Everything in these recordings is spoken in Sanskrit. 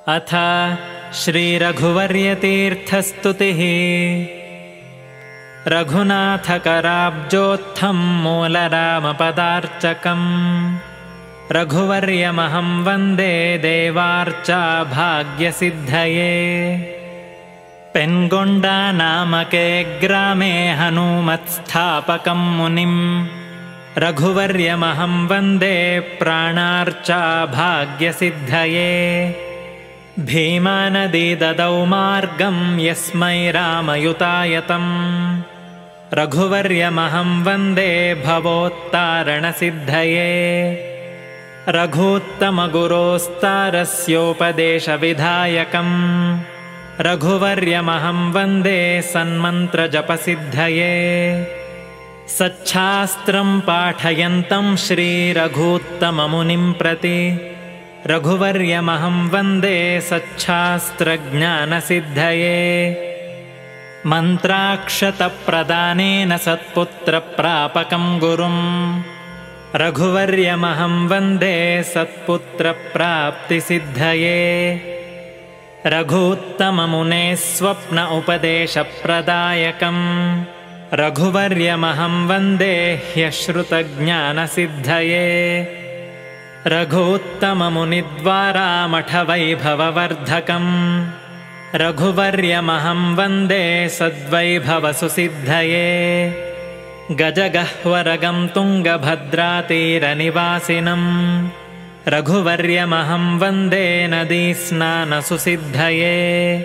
अथ श्रीरघुवर्यतीर्थस्तुतिः। रघुनाथकराब्जोत्थं मूलरामपदार्चकम् रघुवर्यमहं वन्दे देवार्चा भाग्यसिद्धये। पेन्गोण्डा नामके ग्रामे हनुमत्स्थापकं मुनिम् रघुवर्यमहं वन्दे प्राणार्चा भाग्यसिद्धये। भीमानदी ददौ मार्गं यस्मै रामयुतायतम् रघुवर्यमहं वन्दे भवोत्तारणसिद्धये। रघूत्तमगुरोस्तारस्योपदेशविधायकम् रघुवर्यमहं वन्दे सन्मन्त्रजपसिद्धये। सच्छास्त्रं पाठयन्तं श्रीरघूत्तममुनिं प्रति रघुवर्यमहं वन्दे सच्छास्त्रज्ञानसिद्धये। मन्त्राक्षतप्रदानेन सत्पुत्रप्रापकं गुरुं रघुवर्यमहं वन्दे सत्पुत्रप्राप्तिसिद्धये। रघूत्तममुने स्वप्न उपदेशप्रदायकं रघुवर्यमहं वन्दे ह्यश्रुतज्ञानसिद्धये। रघूत्तममुनिद्वारा मठवैभववर्धकम् रघुवर्यमहं वन्दे सद्वैभवसुसिद्धये। गजगह्वरगं तुङ्गभद्रातीरनिवासिनम् रघुवर्यमहं वन्दे नदीस्नानसुसिद्धये।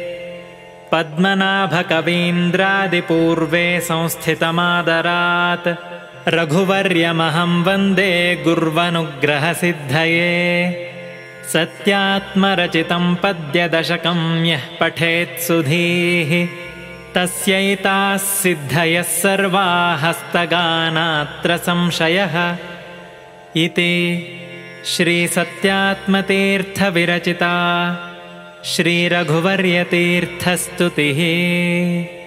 पद्मनाभकवीन्द्रादिपूर्वे संस्थितमादरात् रघुवर्यमहं वन्दे गुर्वनुग्रहसिद्धये। सत्यात्मरचितं पद्यदशकं यः पठेत् सुधीः तस्यैताः सिद्धयः सर्वा हस्तगानात्र संशयः। इति श्रीसत्यात्मतीर्थविरचिता श्रीरघुवर्यतीर्थस्तुतिः।